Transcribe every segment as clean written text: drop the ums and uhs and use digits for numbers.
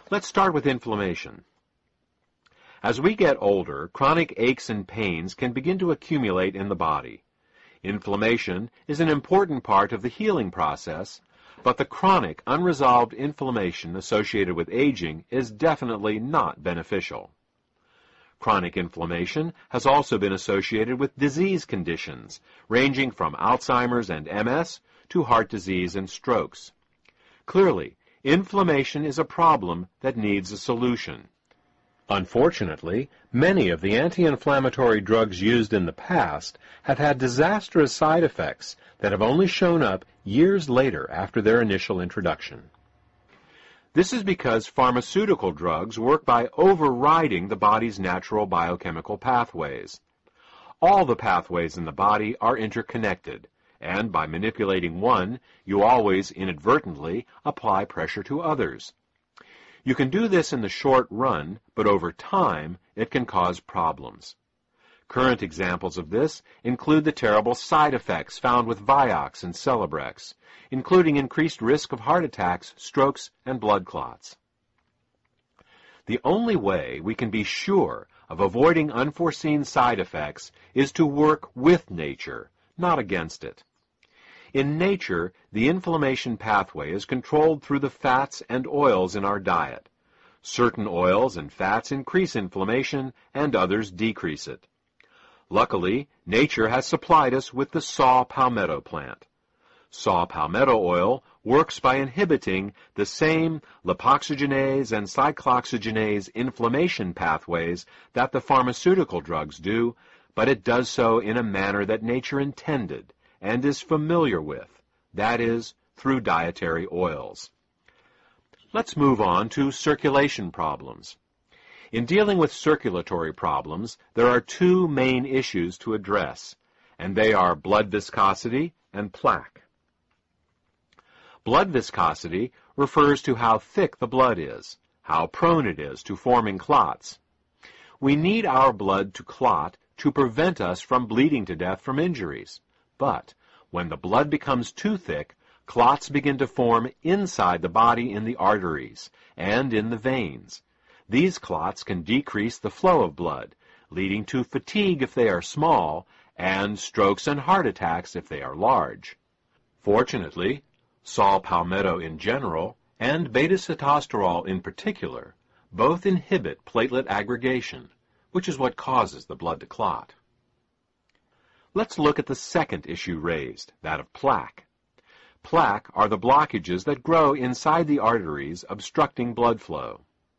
Let's start with inflammation. As we get older, chronic aches and pains can begin to accumulate in the body. Inflammation is an important part of the healing process, but the chronic, unresolved inflammation associated with aging is definitely not beneficial. Chronic inflammation has also been associated with disease conditions, ranging from Alzheimer's and MS to heart disease and strokes. Clearly, inflammation is a problem that needs a solution. Unfortunately, many of the anti-inflammatory drugs used in the past have had disastrous side effects that have only shown up years later after their initial introduction. This is because pharmaceutical drugs work by overriding the body's natural biochemical pathways. All the pathways in the body are interconnected, and by manipulating one, you always inadvertently apply pressure to others. You can do this in the short run, but over time, it can cause problems. Current examples of this include the terrible side effects found with Vioxx and Celebrex, including increased risk of heart attacks, strokes, and blood clots. The only way we can be sure of avoiding unforeseen side effects is to work with nature, not against it. In nature, the inflammation pathway is controlled through the fats and oils in our diet. Certain oils and fats increase inflammation, and others decrease it. Luckily, nature has supplied us with the saw palmetto plant. Saw palmetto oil works by inhibiting the same lipoxygenase and cyclooxygenase inflammation pathways that the pharmaceutical drugs do, but it does so in a manner that nature intended and is familiar with, that is, through dietary oils. Let's move on to circulation problems. In dealing with circulatory problems, there are two main issues to address, and they are blood viscosity and plaque. Blood viscosity refers to how thick the blood is, how prone it is to forming clots. We need our blood to clot to prevent us from bleeding to death from injuries. But when the blood becomes too thick, clots begin to form inside the body in the arteries and in the veins. These clots can decrease the flow of blood, leading to fatigue if they are small, and strokes and heart attacks if they are large. Fortunately, saw palmetto in general, and beta-sitosterol in particular, both inhibit platelet aggregation, which is what causes the blood to clot. Let's look at the second issue raised, that of plaque. Plaque are the blockages that grow inside the arteries, obstructing blood flow.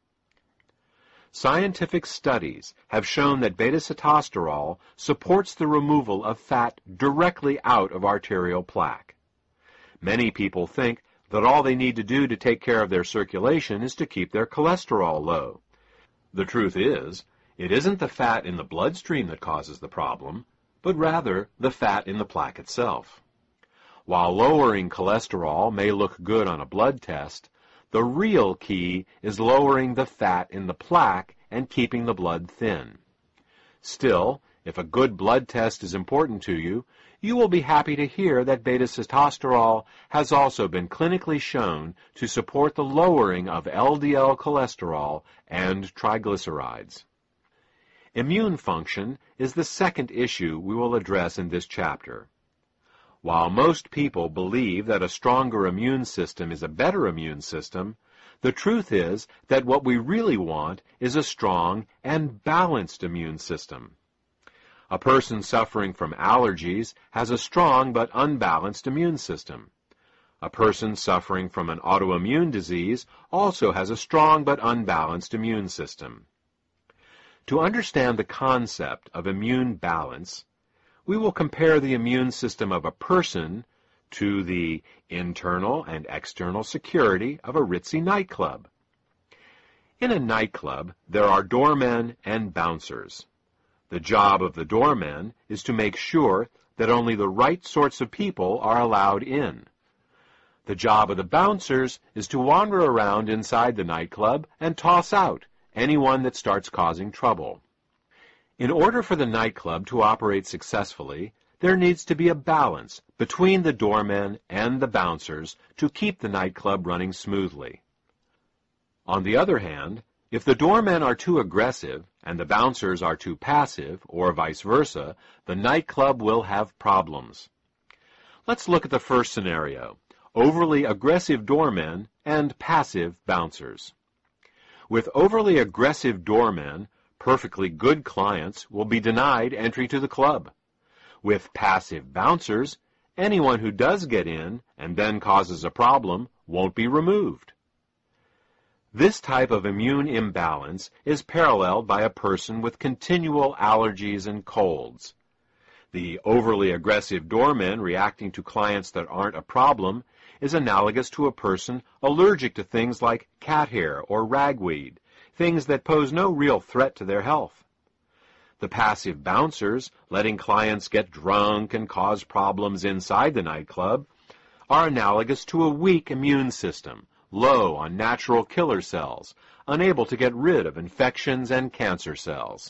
Scientific studies have shown that beta-sitosterol supports the removal of fat directly out of arterial plaque. Many people think that all they need to do to take care of their circulation is to keep their cholesterol low. The truth is, it isn't the fat in the bloodstream that causes the problem, but rather the fat in the plaque itself. While lowering cholesterol may look good on a blood test, the real key is lowering the fat in the plaque and keeping the blood thin. Still, if a good blood test is important to you, you will be happy to hear that beta-sitosterol has also been clinically shown to support the lowering of LDL cholesterol and triglycerides. Immune function is the second issue we will address in this chapter. While most people believe that a stronger immune system is a better immune system, the truth is that what we really want is a strong and balanced immune system. A person suffering from allergies has a strong but unbalanced immune system. A person suffering from an autoimmune disease also has a strong but unbalanced immune system. To understand the concept of immune balance, we will compare the immune system of a person to the internal and external security of a ritzy nightclub. In a nightclub, there are doormen and bouncers. The job of the doormen is to make sure that only the right sorts of people are allowed in. The job of the bouncers is to wander around inside the nightclub and toss out anyone that starts causing trouble. In order for the nightclub to operate successfully, there needs to be a balance between the doormen and the bouncers to keep the nightclub running smoothly. On the other hand, if the doormen are too aggressive and the bouncers are too passive, or vice versa, the nightclub will have problems. Let's look at the first scenario: overly aggressive doormen and passive bouncers. With overly aggressive doormen, perfectly good clients will be denied entry to the club. With passive bouncers, anyone who does get in and then causes a problem won't be removed. This type of immune imbalance is paralleled by a person with continual allergies and colds. The overly aggressive doormen reacting to clients that aren't a problem is analogous to a person allergic to things like cat hair or ragweed, things that pose no real threat to their health. The passive bouncers, letting clients get drunk and cause problems inside the nightclub, are analogous to a weak immune system, low on natural killer cells, unable to get rid of infections and cancer cells.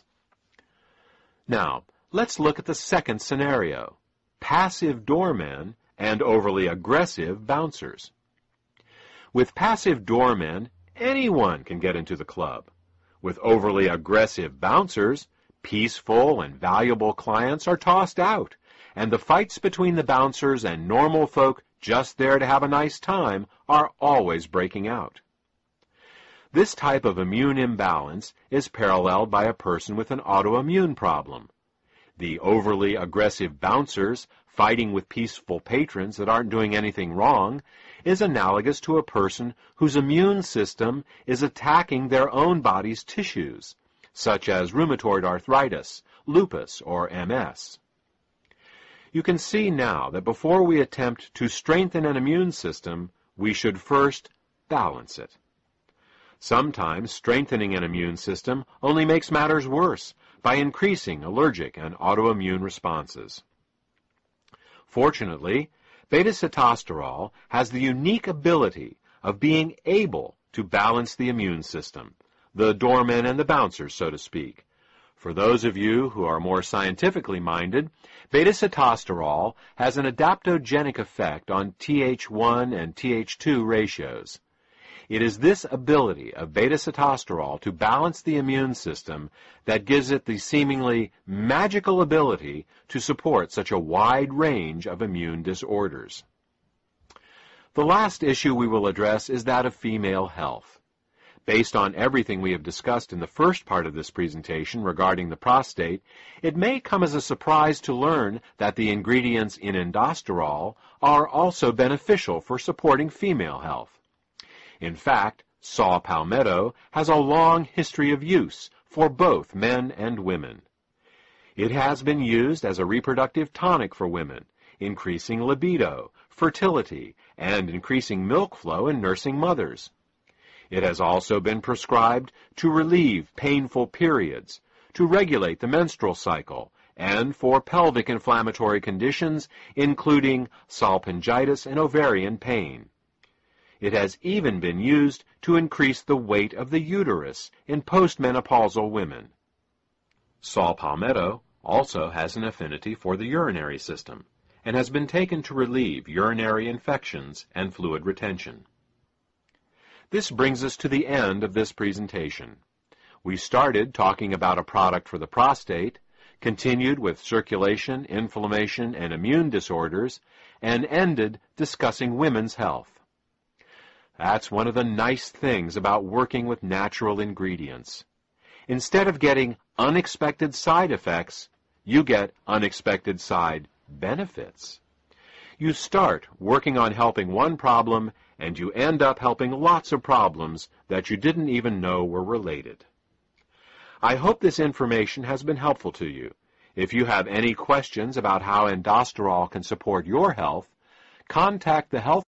Now, let's look at the second scenario: passive doormen and overly aggressive bouncers. With passive doormen, anyone can get into the club. With overly aggressive bouncers, peaceful and valuable clients are tossed out, and the fights between the bouncers and normal folk just there to have a nice time are always breaking out. This type of immune imbalance is paralleled by a person with an autoimmune problem. The overly aggressive bouncers fighting with peaceful patrons that aren't doing anything wrong is analogous to a person whose immune system is attacking their own body's tissues, such as rheumatoid arthritis, lupus, or MS. You can see now that before we attempt to strengthen an immune system, we should first balance it. Sometimes strengthening an immune system only makes matters worse by increasing allergic and autoimmune responses. Fortunately, beta-sitosterol has the unique ability of being able to balance the immune system, the doormen and the bouncers, so to speak. For those of you who are more scientifically minded, beta-sitosterol has an adaptogenic effect on Th1 and Th2 ratios. It is this ability of beta-sitosterol to balance the immune system that gives it the seemingly magical ability to support such a wide range of immune disorders. The last issue we will address is that of female health. Based on everything we have discussed in the first part of this presentation regarding the prostate, it may come as a surprise to learn that the ingredients in endosterol are also beneficial for supporting female health. In fact, saw palmetto has a long history of use for both men and women. It has been used as a reproductive tonic for women, increasing libido, fertility, and increasing milk flow in nursing mothers. It has also been prescribed to relieve painful periods, to regulate the menstrual cycle, and for pelvic inflammatory conditions, including salpingitis and ovarian pain. It has even been used to increase the weight of the uterus in postmenopausal women. Saw palmetto also has an affinity for the urinary system and has been taken to relieve urinary infections and fluid retention. This brings us to the end of this presentation. We started talking about a product for the prostate, continued with circulation, inflammation, and immune disorders, and ended discussing women's health. That's one of the nice things about working with natural ingredients. Instead of getting unexpected side effects, you get unexpected side benefits. You start working on helping one problem, and you end up helping lots of problems that you didn't even know were related. I hope this information has been helpful to you. If you have any questions about how endosterol can support your health, contact the Health